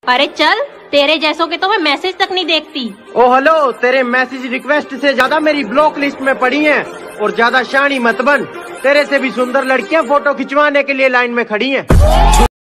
अरे चल, तेरे जैसों के तो मैं मैसेज तक नहीं देखती। ओ हेलो, तेरे मैसेज रिक्वेस्ट से ज्यादा मेरी ब्लॉक लिस्ट में पड़ी हैं। और ज्यादा शानी मत बन, तेरे से भी सुंदर लड़कियां फोटो खिंचवाने के लिए लाइन में खड़ी हैं।